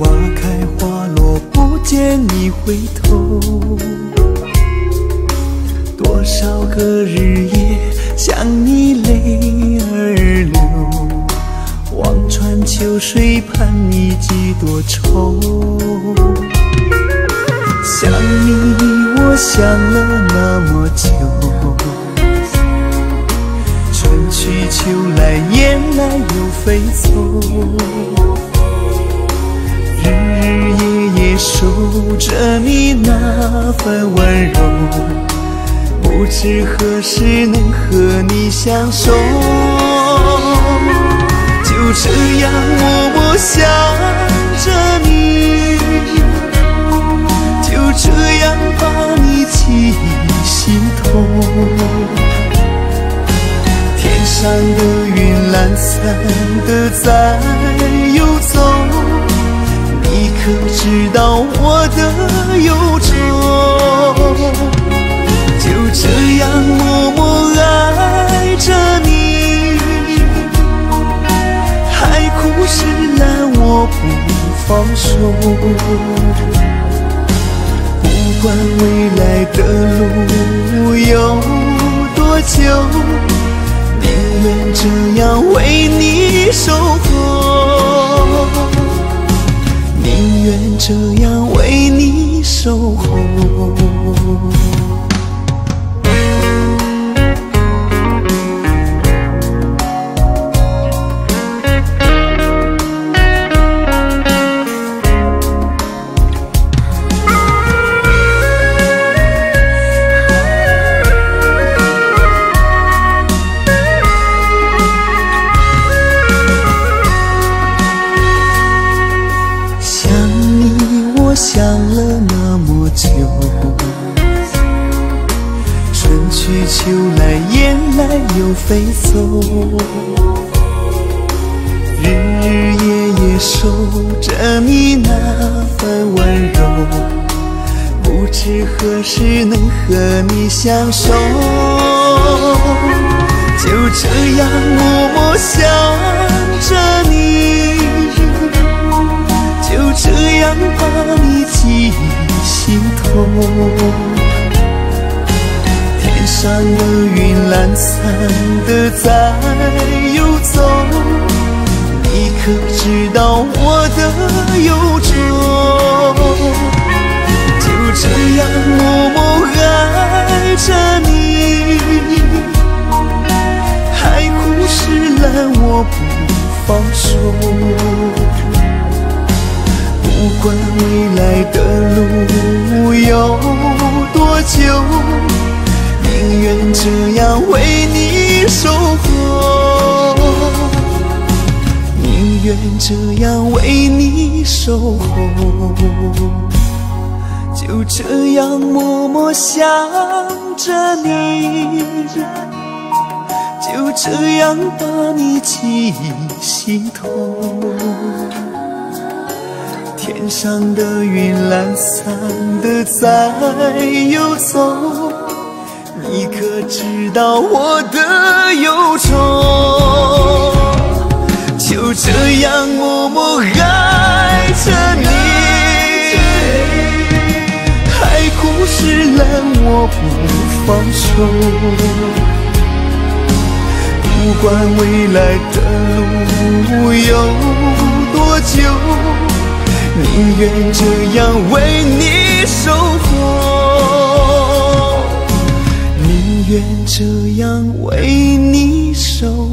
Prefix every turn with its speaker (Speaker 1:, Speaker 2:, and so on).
Speaker 1: 花开花落不见你回头，多少个日夜想你泪儿流，望穿秋水盼你几多愁。想你我想了那么久，春去秋来雁来又飞走，日日夜夜守着你那份温柔，不知何时能和你相守。就这样默默想着你，就这样把你记心头。天上的云懒散的在游走，你可知道我的忧愁？就这样默默爱着你，海枯石烂我不放手。不管未来的路有多久，宁愿这样为你守候，宁愿这样为你守候。想了那么久，春去秋来雁来又飞走，日日夜夜守着你那份温柔，不知何时能和你相守。就这样默默想着你，就这样把你记心头。天上的云懒散的在游走，你可知道我的忧愁？就这样默默爱着你，海枯石烂我不放手。不管未来的路有多久，宁愿这样为你守候，宁愿这样为你守候。就这样默默想着你，就这样把你记心头。天上的云懒散的在游走，你可知道我的忧愁？就这样默默爱着你，海枯石烂我不放手。不管未来的路有多久，宁愿这样为你守候，宁愿这样为你守候。